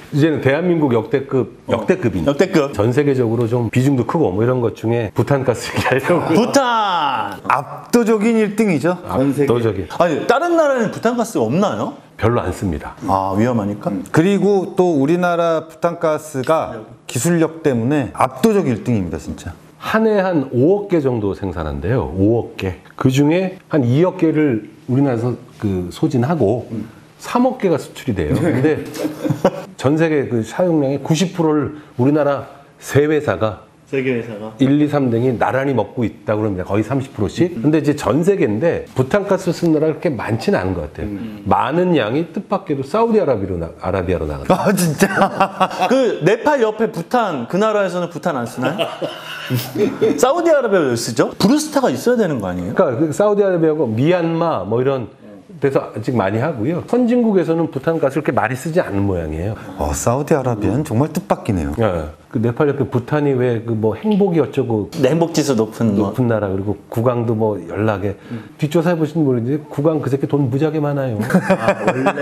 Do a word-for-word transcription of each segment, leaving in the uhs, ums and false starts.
이제는 대한민국 역대급, 역대급인. 어, 역대급. 전 세계적으로 좀 비중도 크고 뭐 이런 것 중에 부탄가스 얘기하려고. 부탄! 압도적인 일 등이죠. 압도적인. 아니, 다른 나라에는 부탄가스가 없나요? 별로 안 씁니다. 아, 위험하니까? 그리고 또 우리나라 부탄가스가 기술력 때문에 압도적 일 등입니다, 진짜. 한 해 한 오억 개 정도 생산한대요. 오억 개. 그 중에 한 이억 개를 우리나라에서 그 소진하고 음. 삼억 개가 수출이 돼요. 근데 전 세계 그 사용량의 구십 퍼센트를 우리나라 세 회사가 세계 회사가 일, 이, 삼 등이 나란히 먹고 있다고 그럽니다. 거의 삼십 퍼센트씩. 근데 이제 전 세계인데 부탄가스 쓰는 나라가 그렇게 많지는 않은 것 같아요. 음. 많은 양이 뜻밖에도 사우디아라비아로 나, 아라비아로 나간다. 아, 진짜? 그 네팔 옆에 부탄, 그 나라에서는 부탄 안 쓰나요? 사우디아라비아를 쓰죠? 브루스타가 있어야 되는 거 아니에요? 그러니까 그 사우디아라비아하고 미얀마 뭐 이런 데서 아직 많이 하고요. 선진국에서는 부탄가스를 그렇게 많이 쓰지 않는 모양이에요. 어, 사우디아라비아는 정말 뜻밖이네요. 네. 그 네팔 옆에 부탄이 왜 그 뭐 행복이 어쩌고 행복지수 높은 높은 뭐. 나라, 그리고 국왕도 뭐 연락에 음. 뒷조사해 보시는 모르는데 국왕 그 새끼 돈 무지하게 많아요. 아, 원래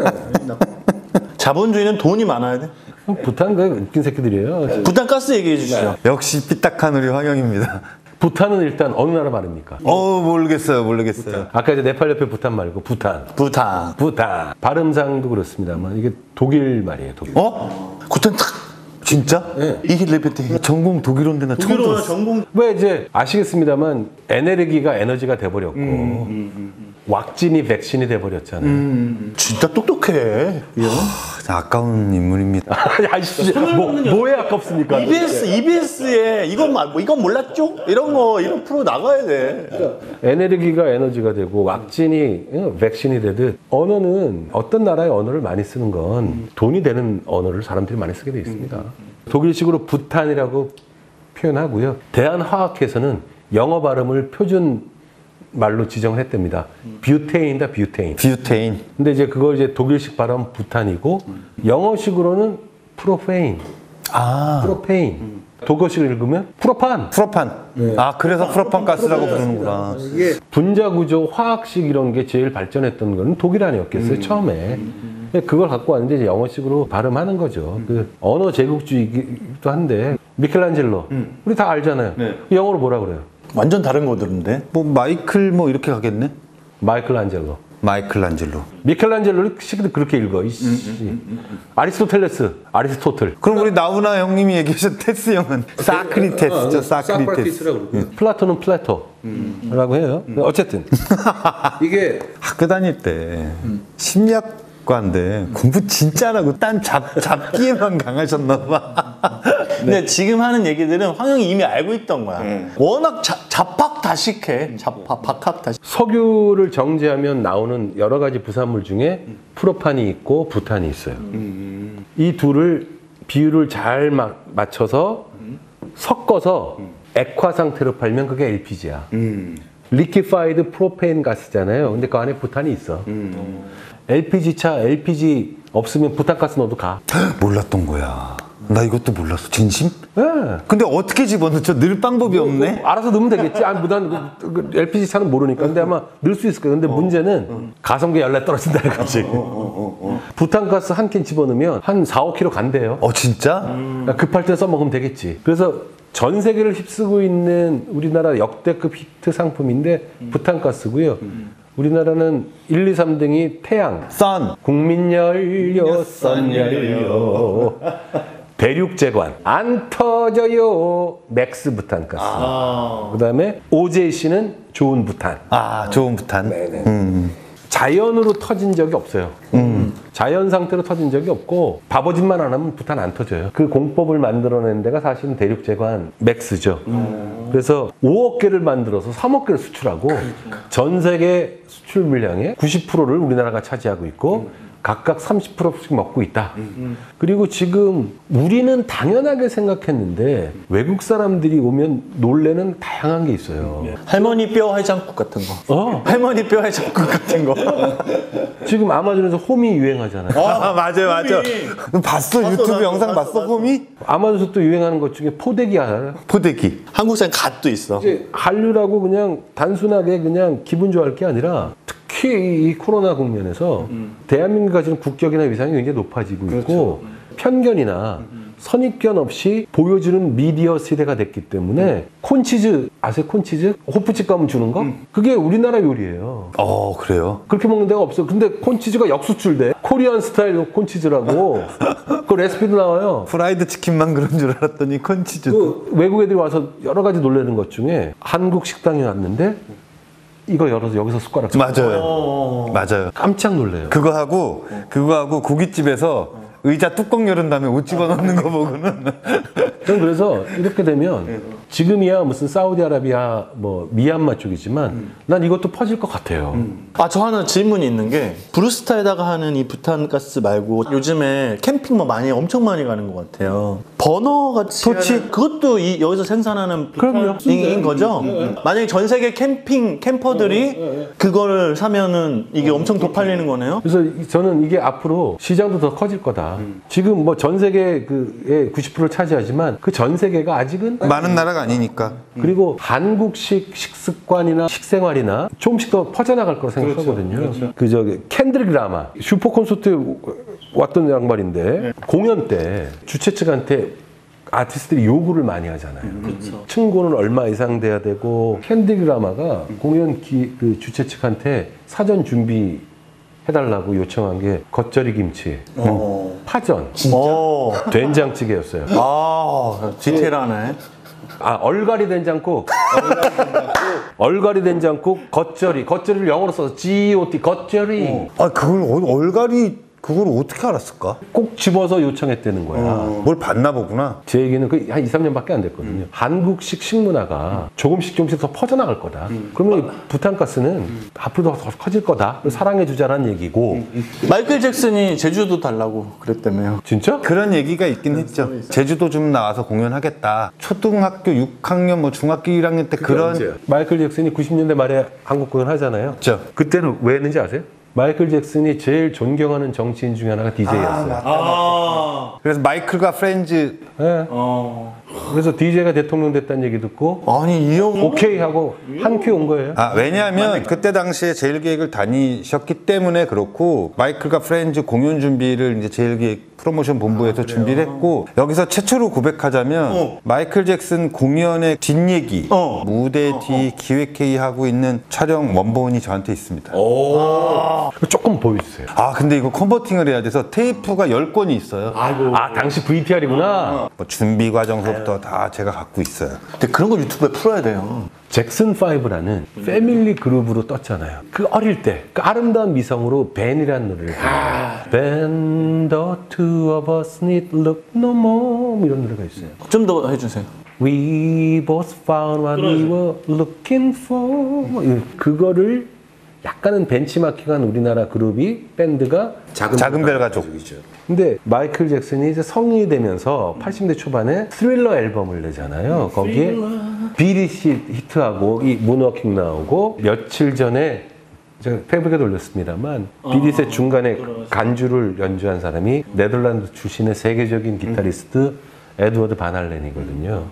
자본주의는 돈이 많아야 돼. 부탄 그 웃긴 새끼들이에요. 부탄 가스 얘기해 주시죠. 역시 삐딱한 우리 황영입니다. 부탄은 일단 어느 나라 말입니까? 어, 모르겠어요, 모르겠어요. 부탄. 아까 이제 네팔 옆에 부탄 말고 부탄. 부탄. 부탄. 발음상도 그렇습니다만 이게 독일 말이에요. 독일. 어? 부탄 탁. 진짜? 네. 이게 레베테. 전공 독일어인데 나 처음 들었어. 전공. 왜 이제 아시겠습니다만 에너지가 에너지가 돼버렸고 음, 음, 음, 음. 왁진이 백신이 돼버렸잖아요. 음, 진짜 똑똑해. 하, 아까운 인물입니다. 아니, 뭐, 뭐에 아깝습니까? 이비에스, 이비에스에 이건 뭐 이건 몰랐죠? 이런 거 이런 프로 나가야 돼. 그러니까 에너지가 에너지가 되고 왁진이 백신이 되듯 언어는 어떤 나라의 언어를 많이 쓰는 건 돈이 되는 언어를 사람들이 많이 쓰게 돼 있습니다. 독일식으로 부탄이라고 표현하고요. 대한화학회에서는 영어 발음을 표준 말로 지정을 했답니다. 뷰테인이다, 뷰테인. 뷰테인. 근데 이제 그걸 이제 독일식 발음 부탄이고 영어식으로는 프로페인. 아. 프로페인. 음. 독어식을 읽으면 프로판. 프로판. 네. 아, 그래서 프로판 가스라고 부르는구나. 이게 분자 구조, 화학식 이런 게 제일 발전했던 거는 독일 아니었겠어요, 음. 처음에. 음. 그걸 갖고 왔는데 이제 영어식으로 발음하는 거죠. 음. 그 언어 제국주의이기도 한데 미켈란젤로 음. 우리 다 알잖아요. 네. 영어로 뭐라 그래요? 완전 다른 거들인데. 뭐 마이클 뭐 이렇게 가겠네. 마이클란젤로. 마이클란젤로. 미켈란젤로를 시기도 그렇게 읽어. 이씨. 음, 음, 음, 음. 아리스토텔레스, 아리스토틀. 그럼 우리 나훈아 형님이 얘기하신 테스 형은 사크리테스죠. 어, 사크리테스라고 그러고. 음. 플라토는 플라토라고 음. 해요. 음. 어쨌든 이게 학교 다닐 때 음. 심리학 과인데 공부 진짜 안 하고 딴 잡, 잡기에만 강하셨나 봐. 근데 지금 하는 얘기들은 황영이 이미 알고 있던 거야. 음. 워낙 자, 잡학다식해. 잡학, 박학다식. 석유를 정제하면 나오는 여러 가지 부산물 중에 음. 프로판이 있고 부탄이 있어요. 음. 이 둘을 비율을 잘 마, 맞춰서 음. 섞어서 음. 액화 상태로 팔면 그게 엘피지야. 음. 리퀴파이드 프로페인 가스잖아요. 근데 그 안에 부탄이 있어. 음. 엘피지차, 엘피지 없으면 부탄가스 넣어도 가. 몰랐던 거야. 나 이것도 몰랐어. 진심? 네. 근데 어떻게 집어넣죠? 넣을 방법이 뭐, 없네? 뭐, 알아서 넣으면 되겠지. 아니, 무단, 그, 그 엘피지차는 모르니까. 근데 아마 넣을 수 있을 거야. 근데 어. 문제는 어. 가성비 열내 떨어진다는 거지. 어, 어, 어, 어. 부탄가스 한 캔 집어넣으면 한 사, 오 킬로그램 간대요. 어, 진짜? 음. 그러니까 급할 때 써먹으면 되겠지. 그래서 전 세계를 휩쓰고 있는 우리나라 역대급 히트 상품인데 음. 부탄가스고요. 음. 우리나라는 일, 이, 삼 등이 태양, 선, 국민연료, 선연료, 대륙제관, 안 터져요, 맥스 부탄가스. 아. 그 다음에 오제이씨는 좋은 부탄. 아, 좋은 부탄. 네네. 음. 자연으로 터진 적이 없어요. 음. 자연 상태로 터진 적이 없고 바보짓만 안 하면 부탄 안 터져요. 그 공법을 만들어낸 데가 사실은 대륙제관 맥스죠. 음. 그래서 오억 개를 만들어서 삼억 개를 수출하고 그러니까. 전 세계 수출 물량의 구십 퍼센트를 우리나라가 차지하고 있고 음. 각각 삼십 퍼센트씩 먹고 있다. 음. 그리고 지금 우리는 당연하게 생각했는데 외국 사람들이 오면 놀래는 다양한 게 있어요. 음. 할머니 뼈 해장국 같은 거. 어. 할머니 뼈 해장국 같은 거. 지금 아마존에서 홈이 유행하잖아요. 아, 맞아요, 맞아요. 봤어? 봤어? 유튜브 영상 봤어, 봤어, 홈이? 아마존에서 또 유행하는 것 중에 포대기 알아요? 포대기. 한국산 갓도 있어. 이제 한류라고 그냥 단순하게 그냥 기분 좋아할 게 아니라 특히 이 코로나 국면에서 음. 대한민국이 가지는 국격이나 위상이 굉장히 높아지고 그렇죠. 있고 편견이나 선입견 없이 보여주는 미디어 시대가 됐기 때문에 콘치즈 아세요? 콘치즈? 호프집 가면 주는 거? 그게 우리나라 요리예요. 어, 그래요? 그렇게 먹는 데가 없어. 근데 콘치즈가 역수출돼. 코리안 스타일 콘치즈라고. 그 레시피도 나와요. 프라이드 치킨만 그런 줄 알았더니 콘치즈도. 그 외국 애들이 와서 여러 가지 놀라는 것 중에 한국 식당에 왔는데 이거 열어서 여기서 숟가락 잡고 맞아요. 맞아요. 깜짝 놀래요. 그거 하고 그거 하고 고깃집에서 의자 뚜껑 열은 다음에 옷 집어넣는 거 보고는 저는 그래서 이렇게 되면 지금이야 무슨 사우디아라비아 뭐 미얀마 쪽이지만 난 이것도 퍼질 것 같아요. 아, 저 하나 질문이 있는 게 브루스타에다가 하는 이 부탄가스 말고 요즘에 캠핑 뭐 많이 엄청 많이 가는 것 같아요. 버너 같이 토치? 하는- 그것도 이, 여기서 생산하는 그럼요. 부탄인 거죠? 만약에 전 세계 캠핑 캠퍼들이 그거를 사면은 이게 엄청 더 팔리는 거네요? 그래서 이- 저는 이게 앞으로 시장도 더 커질 거다. 지금 뭐 전 세계 그의 구십 퍼센트를 차지하지만 그 전 세계가 아직은 많은 나라가 아니니까. 그리고 한국식 식습관이나 식생활이나 조금씩 더 퍼져나갈 거라 생각하거든요. 그 저기 캔드릭 라마 슈퍼 콘서트에 왔던 양말인데 공연 때 주최 측한테 아티스트들이 요구를 많이 하잖아요. 층고는 얼마 이상 돼야 되고 캔드릭 라마가 공연 기, 그 주최 측한테 사전 준비 해달라고 요청한 게 겉절이 김치, 파전, 오. 된장찌개였어요. 아, 디테일하네. 아, 얼갈이 된장국. 얼갈이 된장국, 겉절이. 겉절이를 영어로 써서 지 오 티, 겉절이. 아, 그걸 어- 얼갈이 그걸 어떻게 알았을까? 꼭 집어서 요청했다는 거야. 뭘 봤나 보구나. 제 얘기는 그 한 이, 삼 년밖에 안 됐거든요. 한국식 식문화가 조금씩 조금씩 더 퍼져나갈 거다. 그러면 이 부탄가스는 앞으로 더 커질 거다. 사랑해주자라는 얘기고. 마이클 잭슨이 제주도 달라고 그랬다며요. 진짜? 그런 얘기가 있긴 했죠. 제주도 좀 나와서 공연하겠다. 초등학교 육 학년, 뭐 중학교 일 학년 때 그런. 마이클 잭슨이 구십 년대 말에 한국 공연 하잖아요. 그렇죠. 그때는 왜 했는지 아세요? 마이클 잭슨이 제일 존경하는 정치인 중에 하나가 디제이였어요. 아, 그래서 마이클과 프렌즈. 네. 어. 그래서 디제이가 대통령 됐다는 얘기 듣고 아니, 이 형. 오케이 하고 한 큐 온 거예요. 아, 왜냐하면 그때 당시에 제일기획을 다니셨기 때문에 그렇고 마이클과 프렌즈 공연 준비를 이제 제일기획 프로모션 본부에서 준비를 했고 여기서 최초로 고백하자면 어. 마이클 잭슨 공연의 뒷얘기 어. 무대 뒤 기획회의 하고 있는 촬영 원본이 저한테 있습니다. 조금 보여주세요. 아 근데 이거 컨버팅을 해야 돼서 테이프가 열 권이 있어요. 아, 당시 브이티알이구나. 뭐 준비 과정서부터 다 제가 갖고 있어요. 근데 그런 거 유튜브에 풀어야 돼요. 잭슨 파이브라는 패밀리 그룹으로 떴잖아요. 그 어릴 때 그 아름다운 미성으로 벤이라는 노래를 불러요. Ben, the two of us need look no more 이런 노래가 있어요. 좀 더 해주세요. We both found what we were looking for. 그거를 약간은 벤치마킹한 우리나라 그룹이 밴드가 작은, 작은 별 가족. 근데 마이클 잭슨이 이제 성인이 되면서 팔십 대 초반에 스릴러 앨범을 내잖아요. 거기에 비릿이 히트하고 이 문워킹 나오고 며칠 전에 제가 페이북에 올렸습니다만 비릿의 중간에 간주를 연주한 사람이 네덜란드 출신의 세계적인 기타리스트 에드워드 바날렌이거든요.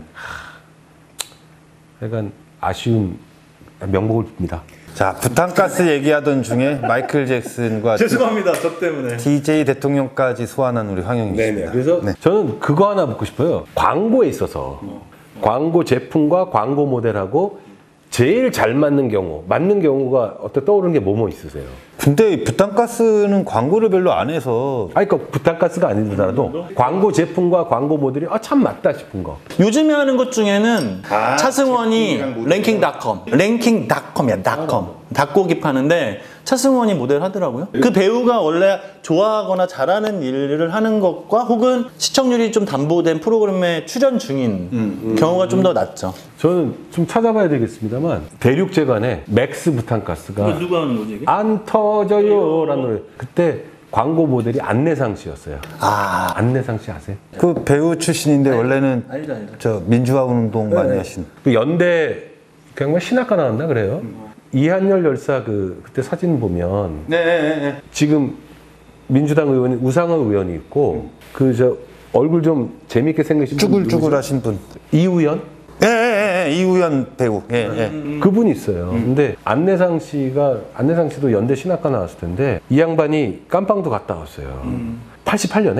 약간 아쉬운 명복을 빕니다. 자 부탄가스 얘기하던 중에 마이클 잭슨과 죄송합니다. 저 때문에. 디제이 대통령까지 소환한 우리 황영이입니다. 그래서 네. 저는 그거 하나 묻고 싶어요. 광고에 있어서 광고 제품과 광고 모델하고 제일 잘 맞는 경우, 맞는 경우가 어때 떠오르는 게 뭐뭐 있으세요? 근데 부탄가스는 광고를 별로 안 해서 아니, 그러니까 부탄가스가 아니더라도 광고 제품과 광고 모델이 아, 참 맞다 싶은 거. 요즘에 하는 것 중에는 차승원이 랭킹 닷컴, 랭킹 닷컴이야, 닷컴. 닭고기 파는데 차승원이 모델 하더라고요. 그 배우가 원래 좋아하거나 잘하는 일을 하는 것과 혹은 시청률이 좀 담보된 프로그램에 출연 중인 경우가 좀 더 낫죠. 저는 좀 찾아봐야 되겠습니다만 대륙제관에 맥스 부탄가스가 누가 하는 거지 이게? 안 터져요 라는 노래. 그때 광고 모델이 안내상 씨였어요. 아, 안내상 씨 아세요? 그 배우 출신인데 원래는 알죠, 알죠. 저 민주화 운동 많이 하신. 그 연대 그냥 신학과 나왔나 그래요? 이한열 열사 그 그때 사진 보면 네, 네, 네. 지금 민주당 의원이 우상호 의원이 있고 그 저 얼굴 좀 재밌게 생기신 분 쭈글쭈글하신 분. 이우연 예, 예, 예, 이우연 배우. 예, 예. 그분이 있어요. 근데 안내상 씨가 안내상 씨도 연대 신학과 나왔을 텐데 이 양반이 깜빵도 갔다 왔어요. 팔십팔 년에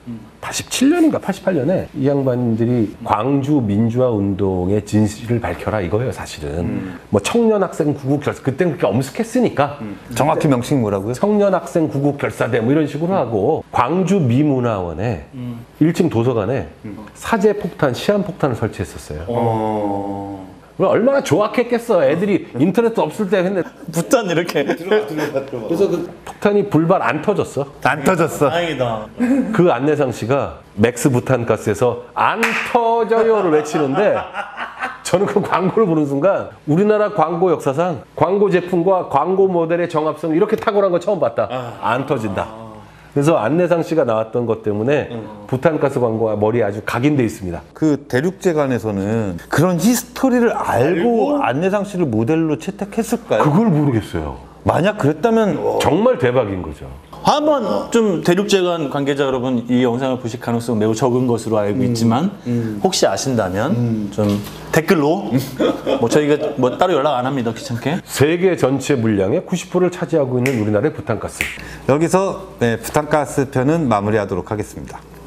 팔십칠 년인가 팔십팔 년에 이 양반들이 광주 민주화 운동의 진실을 밝혀라 이거예요, 사실은. 음. 뭐 청년 학생 구국 결사, 그때는 그렇게 엄숙했으니까. 음. 정확히 명칭 뭐라고요? 청년 학생 구국 결사대 뭐 이런 식으로 하고 광주 미문화원에 음. 일 층 도서관에 음. 사제 폭탄, 시한 폭탄을 설치했었어요. 어... 얼마나 조악했겠어. 애들이 인터넷도 없을 때 했는데 부탄 이렇게. 들어가, 들어가, 들어가. 그래서 그 폭탄이 불발 안 터졌어. 안 터졌어. 다행이다. 그 안내상 씨가 맥스 부탄가스에서 안 터져요를 외치는데 저는 그 광고를 보는 순간 우리나라 광고 역사상 광고 제품과 광고 모델의 정합성 이렇게 탁월한 거 처음 봤다. 안 터진다. 그래서 안내상 씨가 나왔던 것 때문에 음. 부탄가스 광고가 머리에 아주 각인돼 있습니다. 그 대륙재관에서는 그런 히스토리를 알고, 알고? 안내상 씨를 모델로 채택했을까요? 그걸 모르겠어요. 만약 그랬다면 정말 대박인 거죠. 한번 좀 대륙재관 관계자 여러분 이 영상을 보실 가능성 매우 적은 것으로 알고 있지만 음. 혹시 아신다면 음. 좀 댓글로 뭐 저희가 뭐 따로 연락 안 합니다. 귀찮게. 세계 전체 물량의 구십 퍼센트를 차지하고 있는 우리나라의 부탄가스. 여기서 네, 부탄가스 편은 마무리하도록 하겠습니다.